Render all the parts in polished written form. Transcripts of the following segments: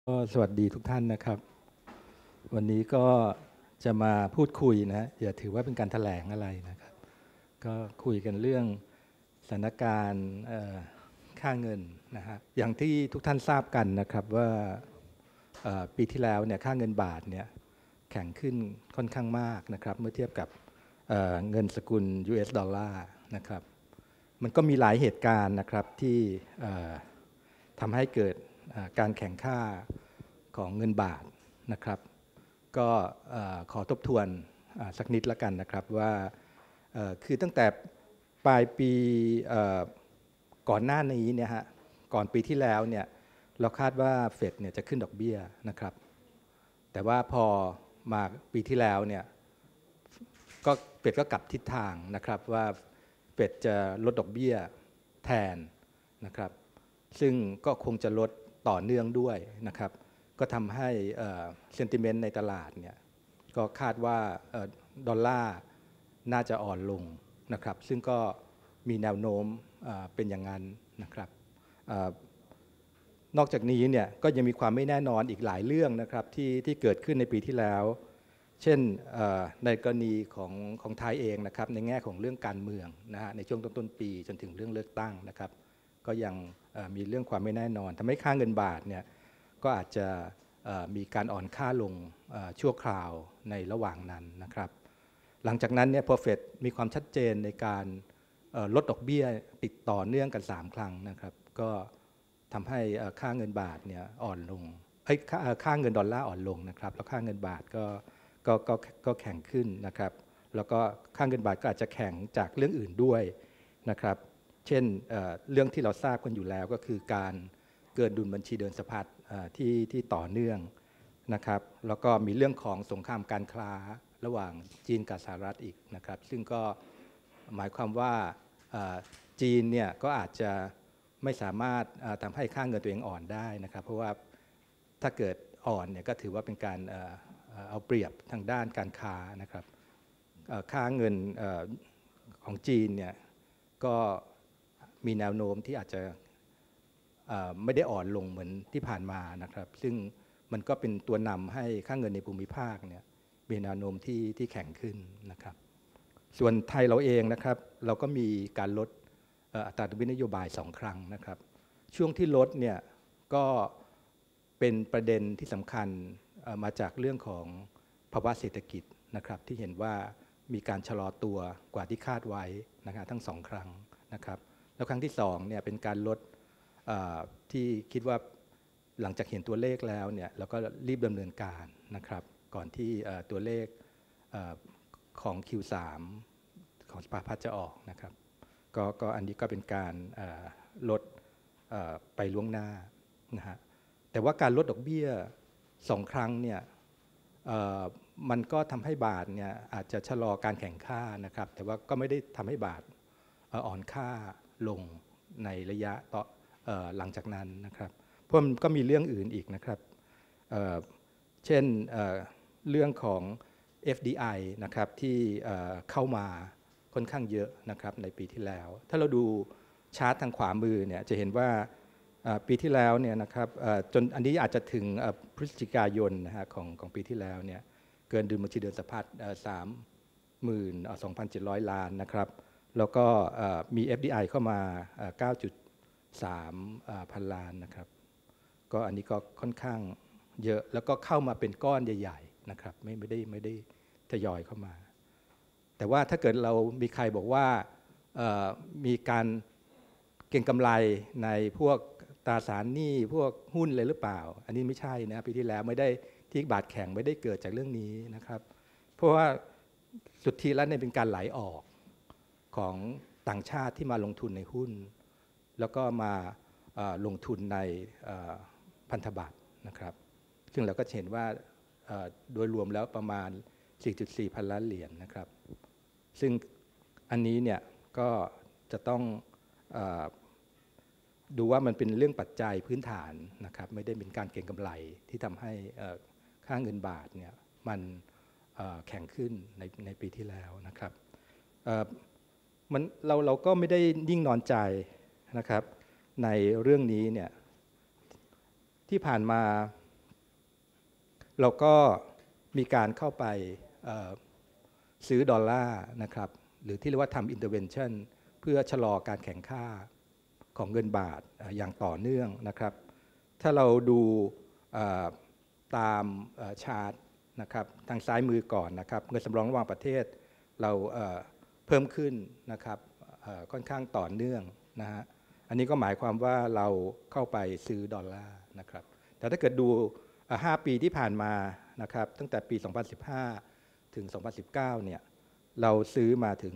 ก็สวัสดีทุกท่านนะครับวันนี้ก็จะมาพูดคุยนะอย่าถือว่าเป็นการแถลงอะไรนะครับก็คุยกันเรื่องสถานการณ์ค่าเงินนะฮะอย่างที่ทุกท่านทราบกันนะครับว่าปีที่แล้วเนี่ยค่าเงินบาทเนี่ยแข็งขึ้นค่อนข้างมากนะครับเมื่อเทียบกับเงินสกุล US ดอลลาร์นะครับมันก็มีหลายเหตุการณ์นะครับที่ทำให้เกิดการแข่งค่าของเงินบาทนะครับก็ขอทบทวนสักนิดละกันนะครับว่าคือตั้งแต่ปลายปีก่อนหน้านี้เนี่ยฮะก่อนปีที่แล้วเนี่ยเราคาดว่าเฟดเนี่ยจะขึ้นดอกเบี้ยนะครับแต่ว่าพอมาปีที่แล้วเนี่ยก็เฟดก็กลับทิศทางนะครับว่าเฟดจะลดดอกเบี้ยแทนนะครับซึ่งก็คงจะลดต่อเนื่องด้วยนะครับก็ทำให้เซนติเมนต์ในตลาดเนี่ยก็คาดว่าดอลลาร์น่าจะอ่อนลงนะครับซึ่งก็มีแนวโน้มเป็นอย่างนั้นนะครับนอกจากนี้เนี่ยก็ยังมีความไม่แน่นอนอีกหลายเรื่องนะครับที่เกิดขึ้นในปีที่แล้วเช่นในกรณีของไทยเองนะครับในแง่ของเรื่องการเมืองนะฮะในช่วงต้นปีจนถึงเรื่องเลือกตั้งนะครับก็ยังมีเรื่องความไม่แน่นอนทำให้ค่าเงินบาทเนี่ยก็อาจจะมีการอ่อนค่าลงชั่วคราวในระหว่างนั้นนะครับหลังจากนั้นเนี่ยพอเฟดมีความชัดเจนในการลดดอกเบี้ยติดต่อเนื่องกัน3ครั้งนะครับก็ทำให้ค่าเงินบาทเนี่ยอ่อนลงค่าเงินดอลลาร์อ่อนลงนะครับแล้วค่าเงินบาทก็แข็งขึ้นนะครับแล้วก็ค่าเงินบาทก็อาจจะแข็งจากเรื่องอื่นด้วยนะครับเช่นเรื่องที่เราทราบกันอยู่แล้วก็คือการเกินดุลบัญชีเดินสะพัดที่ต่อเนื่องนะครับแล้วก็มีเรื่องของสงครามการค้าระหว่างจีนกับสหรัฐอีกนะครับซึ่งก็หมายความว่าจีนเนี่ยก็อาจจะไม่สามารถทำให้ค่าเงินตัวเองอ่อนได้นะครับเพราะว่าถ้าเกิดอ่อนเนี่ยก็ถือว่าเป็นการเอาเปรียบทางด้านการค้านะครับค่าเงินของจีนเนี่ยก็มีแนวโน้มที่อาจจะไม่ได้อ่อนลงเหมือนที่ผ่านมานะครับซึ่งมันก็เป็นตัวนำให้ค่าเงินในภูมิภาคเนี่ยมีแนวโน้มที่แข็งขึ้นนะครับส่วนไทยเราเองนะครับเราก็มีการลดอัตราดอกเบี้ยนโยบาย2ครั้งนะครับช่วงที่ลดเนี่ยก็เป็นประเด็นที่สำคัญมาจากเรื่องของภาวะเศรษฐกิจนะครับที่เห็นว่ามีการชะลอตัวกว่าที่คาดไว้นะครับทั้ง2ครั้งนะครับแล้วครั้งที่2เนี่ยเป็นการลดที่คิดว่าหลังจากเห็นตัวเลขแล้วเนี่ยเราก็รีบดำเนินการนะครับก่อนที่ตัวเลขของ Q3 ของสภาพัฒน์จะออกนะครับก็อันนี้ก็เป็นการลดไปล่วงหน้านะฮะแต่ว่าการลดดอกเบี้ย2ครั้งเนี่ยมันก็ทำให้บาทเนี่ยอาจจะชะลอการแข่งข้านะครับแต่ว่าก็ไม่ได้ทำให้บาทอ่อนค่าลงในระยะต่อหลังจากนั้นนะครับเพราะมันก็มีเรื่องอื่นอีกนะครับเช่นเรื่องของ FDI นะครับที่เข้ามาค่อนข้างเยอะนะครับในปีที่แล้วถ้าเราดูชาร์ตทางขวามือเนี่ยจะเห็นว่าปีที่แล้วเนี่ยนะครับจนอันนี้อาจจะถึงพฤศจิกายนนะฮะของปีที่แล้วเนี่ยเกินดุลบัญชีเดินสะพัด32,700 ล้านนะครับแล้วก็มี FDI เข้ามา9.3 พันล้านนะครับก็อันนี้ก็ค่อนข้างเยอะแล้วก็เข้ามาเป็นก้อนใหญ่ๆนะครับไม่ได้ทยอยเข้ามาแต่ว่าถ้าเกิดเรามีใครบอกว่ามีการเก็งกำไรในพวกตราสารหนี้พวกหุ้นเลยหรือเปล่าอันนี้ไม่ใช่นะปีที่แล้วไม่ได้ที่บาทแข็งไม่ได้เกิดจากเรื่องนี้นะครับเพราะว่าสุดทีแล้วเนี่ยเป็นการไหลออกของต่างชาติที่มาลงทุนในหุ้นแล้วก็มาลงทุนในพันธบัตรนะครับซึ่งเราก็เห็นว่าโดยรวมแล้วประมาณ 4.4 พันล้านเหรียญนะครับซึ่งอันนี้เนี่ยก็จะต้องดูว่ามันเป็นเรื่องปัจจัยพื้นฐานนะครับไม่ได้เป็นการเก็งกำไรที่ทำให้ค่าเงินบาทเนี่ยมันแข็งขึ้นในปีที่แล้วนะครับเราก็ไม่ได้นิ่งนอนใจนะครับในเรื่องนี้เนี่ยที่ผ่านมาเราก็มีการเข้าไปซื้อดอลลาร์นะครับหรือที่เรียกว่าทำ intervention เพื่อชะลอการแข่งค่าของเงินบาทอย่างต่อเนื่องนะครับถ้าเราดูตามชาร์ตนะครับทางซ้ายมือก่อนนะครับเงินสำรองระหว่างประเทศเราเพิ่มขึ้นนะครับค่อนข้างต่อเนื่องนะฮะอันนี้ก็หมายความว่าเราเข้าไปซื้อดอลลาร์นะครับแต่ถ้าเกิดดู5 ปีที่ผ่านมานะครับตั้งแต่ปี 2015 ถึง 2019 เนี่ยเราซื้อมาถึง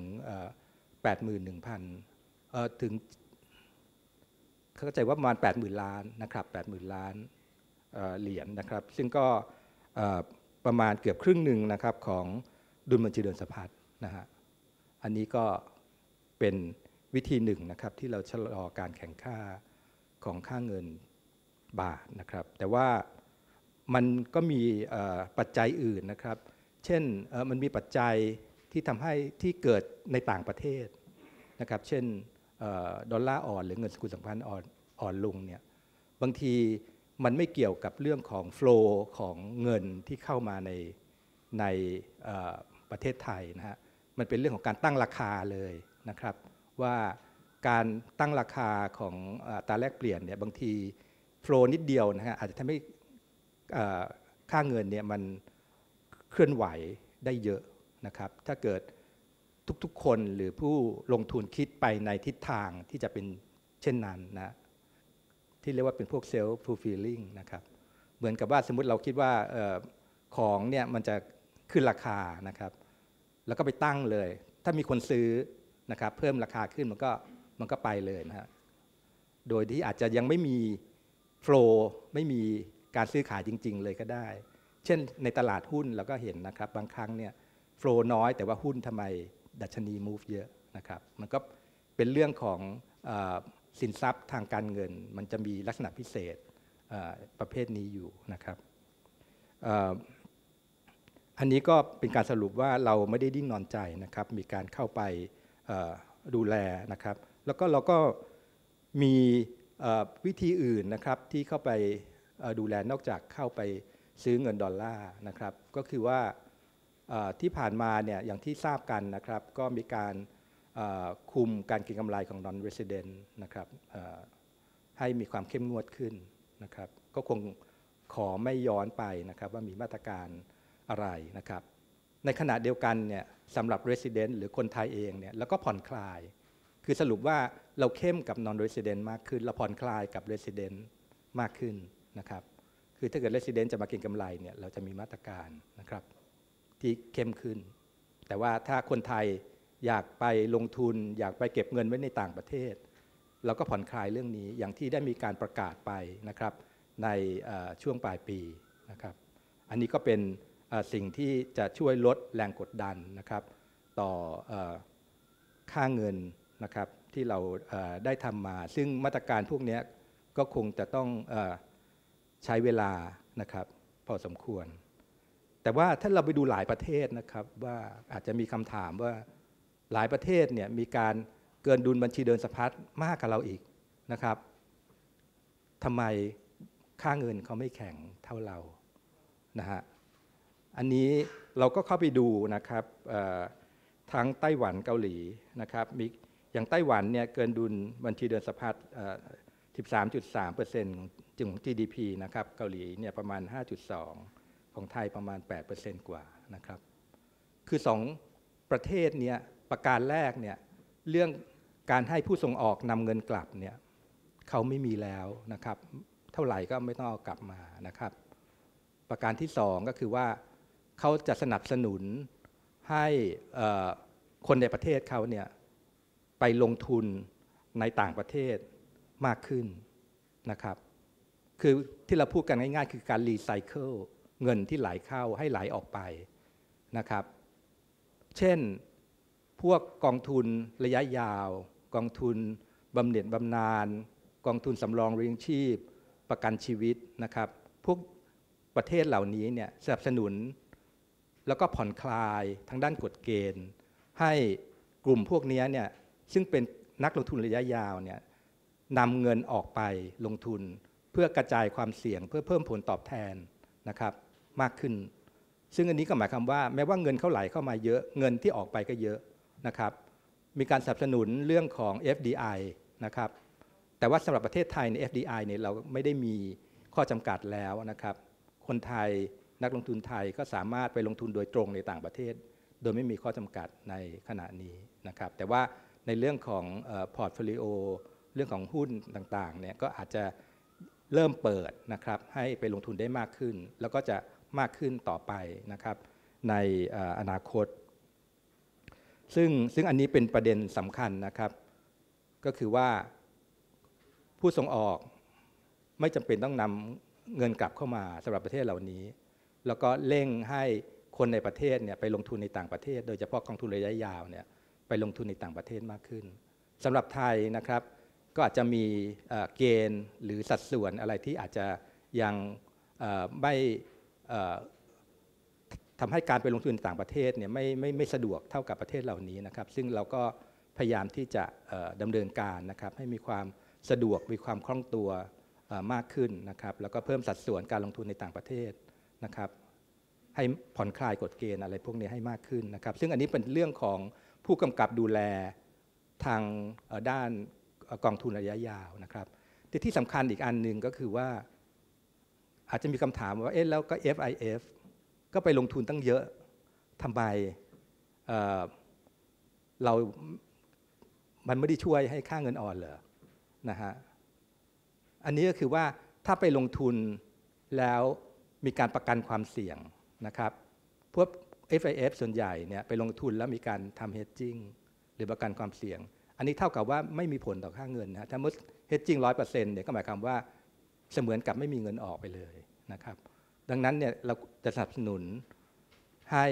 81,000 ถึงเข้าใจว่าประมาณ 80,000 ล้านนะครับ 80,000 ล้านเหรียญนะครับซึ่งก็ประมาณเกือบครึ่งหนึ่งนะครับของดุลบัญชีเดินสะพัดนะฮะอันนี้ก็เป็นวิธีหนึ่งนะครับที่เราชะลอการแข่งค่าของค่าเงินบาทนะครับแต่ว่ามันก็มีปัจจัยอื่นนะครับเช่นมันมีปัจจัยที่ทำให้ที่เกิดในต่างประเทศนะครับเช่นดอลลาร์อ่อนหรือเงินสกุลสัมพันธ์อ่อนลงเนี่ยบางทีมันไม่เกี่ยวกับเรื่องของโฟลว์ของเงินที่เข้ามาในประเทศไทยนะฮะมันเป็นเรื่องของการตั้งราคาเลยนะครับว่าการตั้งราคาของอัตราแลกเปลี่ยนเนี่ยบางทีโฟลว์นิดเดียวนะฮะอาจจะทำให้ค่าเงินเนี่ยมันเคลื่อนไหวได้เยอะนะครับถ้าเกิดทุกๆคนหรือผู้ลงทุนคิดไปในทิศทางที่จะเป็นเช่นนั้นนะที่เรียกว่าเป็นพวก self fulfilling นะครับเหมือนกับว่าสมมุติเราคิดว่าของเนี่ยมันจะขึ้นราคานะครับแล้วก็ไปตั้งเลยถ้ามีคนซื้อนะครับเพิ่มราคาขึ้นมันก็ไปเลยนะฮะโดยที่อาจจะยังไม่มีโฟลว์ไม่มีการซื้อขายจริงๆเลยก็ได้เช่นในตลาดหุ้นเราก็เห็นนะครับบางครั้งเนี่ยโฟลว์น้อยแต่ว่าหุ้นทำไมดัชนี move เยอะนะครับมันก็เป็นเรื่องของสินทรัพย์ทางการเงินมันจะมีลักษณะพิเศษประเภทนี้อยู่นะครับอันนี้ก็เป็นการสรุปว่าเราไม่ได้ดิ้นนอนใจนะครับมีการเข้าไปดูแลนะครับแล้วก็เราก็มีวิธีอื่นนะครับที่เข้าไปดูแลนอกจากเข้าไปซื้อเงินดอลลาร์นะครับก็คือว่าที่ผ่านมาเนี่ยอย่างที่ทราบกันนะครับก็มีการคุมการเก็งกำไรของ non resident นะครับให้มีความเข้มงวดขึ้นนะครับก็คงขอไม่ย้อนไปนะครับว่ามีมาตรการอะไรนะครับในขณะเดียวกันเนี่ยสำหรับ resident หรือคนไทยเองเนี่ยแล้วก็ผ่อนคลายคือสรุปว่าเราเข้มกับ non resident มากขึ้นเราผ่อนคลายกับ resident มากขึ้นนะครับคือถ้าเกิด resident จะมาเก็งกำไรเนี่ยเราจะมีมาตรการนะครับที่เข้มขึ้นแต่ว่าถ้าคนไทยอยากไปลงทุนอยากไปเก็บเงินไว้ในต่างประเทศเราก็ผ่อนคลายเรื่องนี้อย่างที่ได้มีการประกาศไปนะครับในช่วงปลายปีนะครับอันนี้ก็เป็นสิ่งที่จะช่วยลดแรงกดดันนะครับต่อค่าเงินนะครับที่เราได้ทำมาซึ่งมาตรการพวกนี้ก็คงจะต้องใช้เวลานะครับพอสมควรแต่ว่าถ้าเราไปดูหลายประเทศนะครับว่าอาจจะมีคำถามว่าหลายประเทศเนี่ยมีการเกินดุลบัญชีเดินสะพัดมากกว่าเราอีกนะครับทำไมค่าเงินเขาไม่แข็งเท่าเรานะฮะอันนี้เราก็เข้าไปดูนะครับทั้งไต้หวันเกาหลีนะครับมีอย่างไต้หวันเนี่ยเกินดุลบัญชีเดินสะพัด13.3% ของ GDP นะครับเกาหลีเนี่ยประมาณ 5.2 ของไทยประมาณ 8% กว่านะครับคือ2ประเทศเนี้ยประการแรกเนี่ยเรื่องการให้ผู้ส่งออกนำเงินกลับเนี่ยเขาไม่มีแล้วนะครับเท่าไหร่ก็ไม่ต้องเอากลับมานะครับประการที่2ก็คือว่าเขาจะสนับสนุนให้คนในประเทศเขาเนี่ยไปลงทุนในต่างประเทศมากขึ้นนะครับคือที่เราพูดกันง่ายๆคือการรีไซเคิลเงินที่ไหลเข้าให้ไหลออกไปนะครับเช่นพวกกองทุนระยะยาวกองทุนบำเหน็จบำนาญกองทุนสำรองเลี้ยงชีพประกันชีวิตนะครับพวกประเทศเหล่านี้เนี่ยสนับสนุนแล้วก็ผ่อนคลายทางด้านกฎเกณฑ์ให้กลุ่มพวกนี้เนี่ยซึ่งเป็นนักลงทุนระยะยาวเนี่ยนำเงินออกไปลงทุนเพื่อกระจายความเสี่ยงเพื่อเพิ่มผลตอบแทนนะครับมากขึ้นซึ่งอันนี้ก็หมายความว่าแม้ว่าเงินเขาไหลเข้ามาเยอะเงินที่ออกไปก็เยอะนะครับมีการสนับสนุนเรื่องของ FDI นะครับแต่ว่าสำหรับประเทศไทยใน FDI เนี่ยเราไม่ได้มีข้อจำกัดแล้วนะครับคนไทยนักลงทุนไทยก็สามารถไปลงทุนโดยตรงในต่างประเทศโดยไม่มีข้อจำกัดในขณะนี้นะครับแต่ว่าในเรื่องของพอร์ตโฟลิโอเรื่องของหุ้นต่างๆเนี่ยก็อาจจะเริ่มเปิดนะครับให้ไปลงทุนได้มากขึ้นแล้วก็จะมากขึ้นต่อไปนะครับในอนาคตซึ่งอันนี้เป็นประเด็นสำคัญนะครับก็คือว่าผู้ส่งออกไม่จำเป็นต้องนำเงินกลับเข้ามาสำหรับประเทศเหล่านี้แล้วก็เร่งให้คนในประเทศเนี่ยไปลงทุนในต่างประเทศโดยเฉพาะกองทุนระยะยาวเนี่ยไปลงทุนในต่างประเทศมากขึ้นสำหรับไทยนะครับก็อาจจะมีเกณฑ์หรือสัดส่วนอะไรที่อาจจะยังไม่ทำให้การไปลงทุนในต่างประเทศเนี่ยไม่สะดวกเท่ากับประเทศเหล่านี้นะครับซึ่งเราก็พยายามที่จะดำเนินการนะครับให้มีความสะดวกมีความคล่องตัวมากขึ้นนะครับแล้วก็เพิ่มสัดส่วนการลงทุนในต่างประเทศนะครับให้ผ่อนคลายกฎเกณฑ์อะไรพวกนี้ให้มากขึ้นนะครับซึ่งอันนี้เป็นเรื่องของผู้กำกับดูแลทางด้านกองทุนระยะยาวนะครับที่สำคัญอีกอันหนึ่งก็คือว่าอาจจะมีคำถามว่าแล้วก็ FIF ก็ไปลงทุนตั้งเยอะทำไมมันไม่ได้ช่วยให้ค่าเงินอ่อนเหรอนะฮะอันนี้ก็คือว่าถ้าไปลงทุนแล้วมีการประกันความเสี่ยงนะครับพวก FIF ส่วนใหญ่เนี่ยไปลงทุนแล้วมีการทำ hedging หรือประกันความเสี่ยงอันนี้เท่ากับว่าไม่มีผลต่อค่าเงินนะถ้าเมื่อ hedging 100% เนี่ยก็หมายความว่าเสมือนกับไม่มีเงินออกไปเลยนะครับดังนั้นเนี่ยเราจะสนับสนุนให้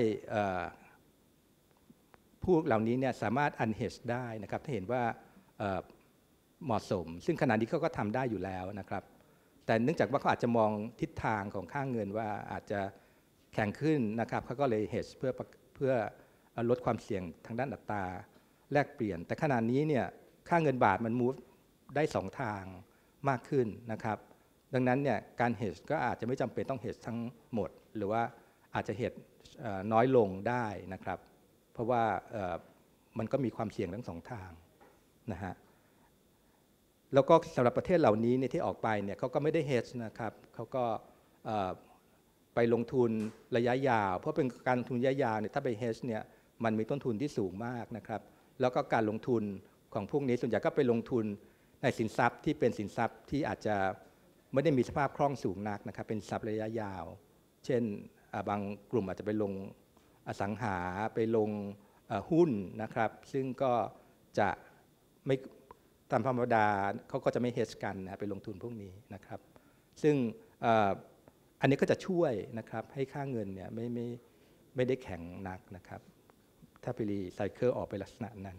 ผู้เหล่านี้เนี่ยสามารถ unhedge ได้นะครับถ้าเห็นว่าเหมาะสมซึ่งขณะนี้เขาก็ทำได้อยู่แล้วนะครับแต่เนื่องจากว่าเขาอาจจะมองทิศทางของค่าเงินว่าอาจจะแข็งขึ้นนะครับเขาก็เลย hedge เพื่อลดความเสี่ยงทางด้านอัตราแลกเปลี่ยนแต่ขณะนี้เนี่ยค่าเงินบาทมัน move ได้2ทางมากขึ้นนะครับดังนั้นเนี่ยการ hedge ก็อาจจะไม่จำเป็นต้อง hedge ทั้งหมดหรือว่าอาจจะ hedge น้อยลงได้นะครับเพราะว่ามันก็มีความเสี่ยงทั้ง2ทางนะฮะแล้วก็สำหรับประเทศเหล่านี้เนี่ยที่ออกไปเนี่ยเขาก็ไม่ได้ hedge นะครับเขาก็ไปลงทุนระยะยาวเพราะเป็นการลงทุนระยะยาวเนี่ยถ้าไป hedge เนี่ยมันมีต้นทุนที่สูงมากนะครับแล้วก็การลงทุนของพวกนี้ส่วนใหญ่ก็ไปลงทุนในสินทรัพย์ที่เป็นสินทรัพย์ที่อาจจะไม่ได้มีสภาพคล่องสูงนักนะครับเป็นทรัพย์ระยะยาวเช่นบางกลุ่มอาจจะไปลงอสังหาไปลงหุ้นนะครับซึ่งก็จะไม่ตามธรรมดาเขาก็จะไม่ hedge กันนะไปลงทุนพวกนี้นะครับซึ่งอันนี้ก็จะช่วยนะครับให้ค่าเงินเนี่ยไม่ได้แข็งนักนะครับถ้าไปรีไซเคิลออกไปลักษณะนั้น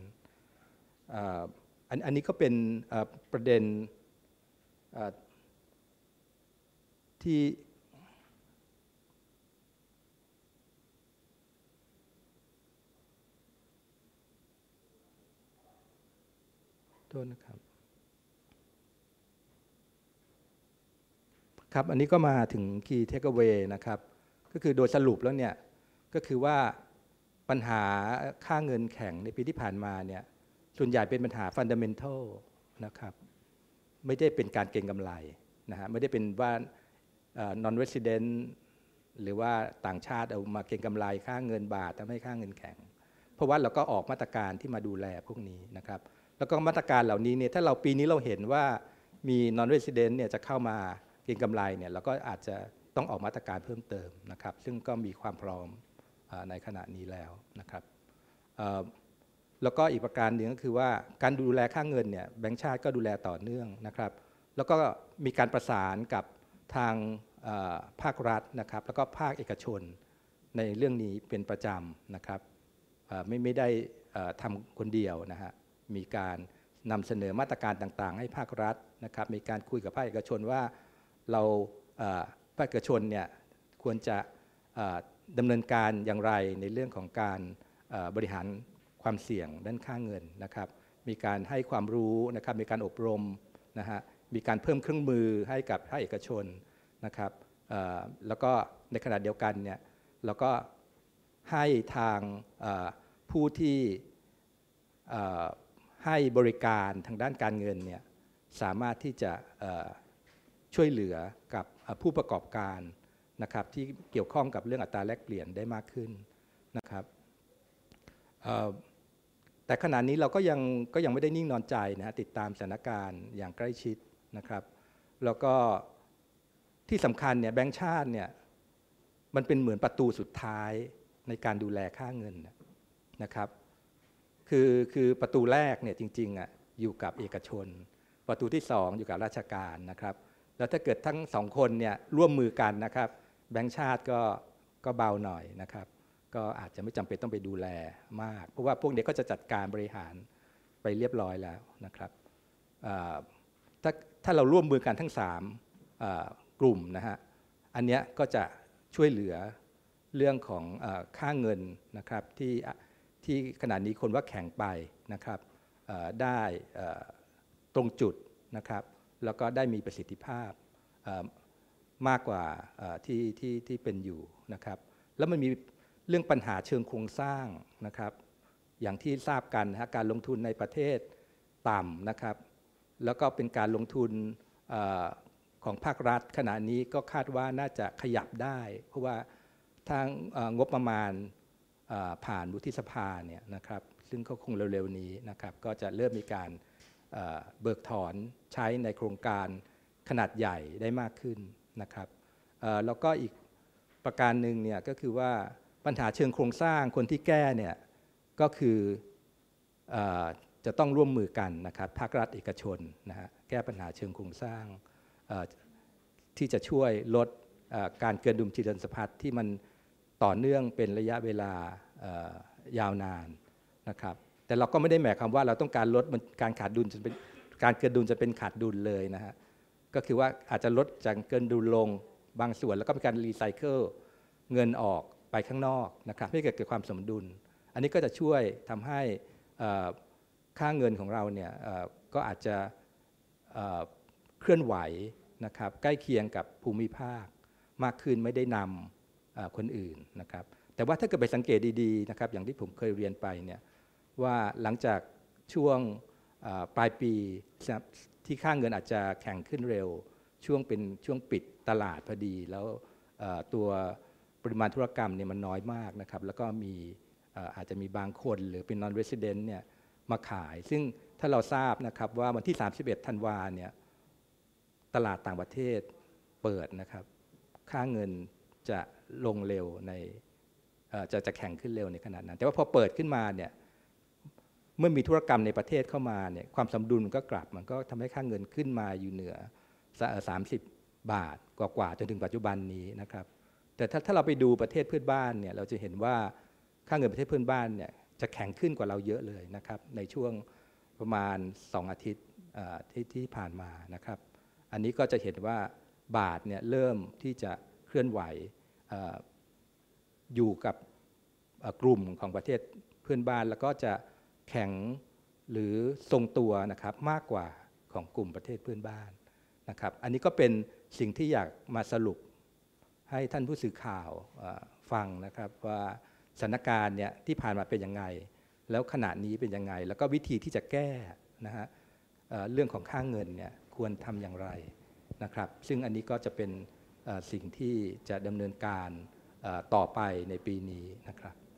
อันนี้ก็เป็นประเด็นที่โทษนะครับครับอันนี้ก็มาถึง Key Takeaway นะครับก็คือโดยสรุปแล้วเนี่ยก็คือว่าปัญหาค่าเงินแข็งในปีที่ผ่านมาเนี่ยส่วนใหญ่เป็นปัญหา Fundamental นะครับไม่ได้เป็นการเก็งกำไรนะฮะไม่ได้เป็นว่าnon resident หรือว่าต่างชาติเอามาเก็งกำไรค่าเงินบาททำให้ค่าเงินแข็งเพราะว่าเราก็ออกมาตรการที่มาดูแลพวกนี้นะครับแล้วก็มาตรการเหล่านี้เนี่ยถ้าเราปีนี้เราเห็นว่ามี non resident เนี่ยจะเข้ามาเก็งกำไรเนี่ยเราก็อาจจะต้องออกมาตรการเพิ่มเติมนะครับซึ่งก็มีความพร้อมในขณะนี้แล้วนะครับแล้วก็อีกประการหนึ่งก็คือว่าการดูแลค่าเงินเนี่ยแบงก์ชาติก็ดูแลต่อเนื่องนะครับแล้วก็มีการประสานกับทางภาครัฐนะครับแล้วก็ภาคเอกชนในเรื่องนี้เป็นประจำนะครับไม่ได้ทำคนเดียวนะฮะมีการนำเสนอมาตรการต่างๆให้ภาครัฐนะครับมีการคุยกับภาคเอกชนว่าเราภาคเอกชนเนี่ยควรจะดำเนินการอย่างไรในเรื่องของการบริหารความเสี่ยงด้านค่าเงินนะครับมีการให้ความรู้นะครับมีการอบรมนะฮะมีการเพิ่มเครื่องมือให้กับภาคเอกชนนะครับแล้วก็ในขณะเดียวกันเนี่ยเราก็ให้ทางผู้ที่ให้บริการทางด้านการเงินเนี่ยสามารถที่จะช่วยเหลือกับผู้ประกอบการนะครับที่เกี่ยวข้องกับเรื่องอัตราแลกเปลี่ยนได้มากขึ้นนะครับแต่ขณะนี้เราก็ยังไม่ได้นิ่งนอนใจนะฮะติดตามสถานการณ์อย่างใกล้ชิดนะครับแล้วก็ที่สำคัญเนี่ยแบงก์ชาติเนี่ยมันเป็นเหมือนประตูสุดท้ายในการดูแลค่าเงินนะครับคือประตูแรกเนี่ยจริงๆอยู่กับเอกชนประตูที่2อยู่กับราชการนะครับแล้วถ้าเกิดทั้ง2คนเนี่ยร่วมมือกันนะครับแบงก์ชาติก็เบาหน่อยนะครับก็อาจจะไม่จำเป็นต้องไปดูแลมากเพราะว่าพวกนี้ก็จะจัดการบริหารไปเรียบร้อยแล้วนะครับถ้าเราร่วมมือกันทั้ง3กลุ่มนะฮะอันเนี้ยก็จะช่วยเหลือเรื่องของค่าเงินนะครับที่ขณะนี้คนว่าแข็งไปนะครับได้ตรงจุดนะครับแล้วก็ได้มีประสิทธิภาพมากกว่าที่เป็นอยู่นะครับแล้วมันมีเรื่องปัญหาเชิงโครงสร้างนะครับอย่างที่ทราบกันนะการลงทุนในประเทศต่ำนะครับแล้วก็เป็นการลงทุนของภาครัฐขณะนี้ก็คาดว่าน่าจะขยับได้เพราะว่าทางงบประมาณผ่านวุฒิสภาเนี่ยนะครับซึ่งก็คงเร็วๆนี้นะครับก็จะเริ่มมีการเบิกถอนใช้ในโครงการขนาดใหญ่ได้มากขึ้นนะครับแล้วก็อีกประการหนึ่งเนี่ยก็คือว่าปัญหาเชิงโครงสร้างคนที่แก้เนี่ยก็คือจะต้องร่วมมือกันนะครับภาครัฐเอกชนนะฮะแก้ปัญหาเชิงโครงสร้างที่จะช่วยลดการเกินดุลจิตสภัทที่มันต่อเนื่องเป็นระยะเวลายาวนานนะครับแต่เราก็ไม่ได้หมายความว่าเราต้องการลดการขาดดุลจนเป็นการเกินดุลจะเป็นขาดดุลเลยนะฮะก็คือว่าอาจจะลดจากเกินดุลลงบางส่วนแล้วก็มีการรีไซเคิลเงินออกไปข้างนอกนะครับให้เกิดความสมดุลอันนี้ก็จะช่วยทำให้ค่าเงินของเราเนี่ยก็อาจจะเคลื่อนไหวนะครับใกล้เคียงกับภูมิภาคมากขึ้นไม่ได้นำคนอื่นนะครับแต่ว่าถ้าเกิดไปสังเกตดีๆนะครับอย่างที่ผมเคยเรียนไปเนี่ยว่าหลังจากช่วงปลายปีที่ค่าเงินอาจจะแข็งขึ้นเร็วเป็นช่วงปิดตลาดพอดีแล้วตัวปริมาณธุรกรรมเนี่ยมันน้อยมากนะครับแล้วก็มีอาจจะมีบางคนหรือเป็น non resident เนี่ยมาขายซึ่งถ้าเราทราบนะครับว่าวันที่31ธันวาเนี่ยตลาดต่างประเทศเปิดนะครับค่าเงินจะลงเร็วในจะแข็งขึ้นเร็วในขนาดนั้นแต่ว่าพอเปิดขึ้นมาเนี่ยเมื่อมีธุรกรรมในประเทศเข้ามาเนี่ยความสมดุลมันก็กลับมันก็ทำให้ค่าเงินขึ้นมาอยู่เหนือ30 บาทกว่าจนถึงปัจจุบันนี้นะครับแต่ถ้าเราไปดูประเทศเพื่อนบ้านเนี่ยเราจะเห็นว่าค่าเงินประเทศเพื่อนบ้านเนี่ยจะแข็งขึ้นกว่าเราเยอะเลยนะครับในช่วงประมาณ2 อาทิตย์ที่ผ่านมานะครับอันนี้ก็จะเห็นว่าบาทเนี่ยเริ่มที่จะเคลื่อนไหวอยู่กับกลุ่มของประเทศเพื่อนบ้านแล้วก็จะแข็งหรือทรงตัวนะครับมากกว่าของกลุ่มประเทศเพื่อนบ้านนะครับอันนี้ก็เป็นสิ่งที่อยากมาสรุปให้ท่านผู้สื่อข่าวฟังนะครับว่าสถานการณ์เนี่ยที่ผ่านมาเป็นยังไงแล้วขณะนี้เป็นยังไงแล้วก็วิธีที่จะแก้นะฮะเรื่องของค่าเงินเนี่ยควรทำอย่างไรนะครับซึ่งอันนี้ก็จะเป็นสิ่งที่จะดำเนินการต่อไปในปีนี้นะครับ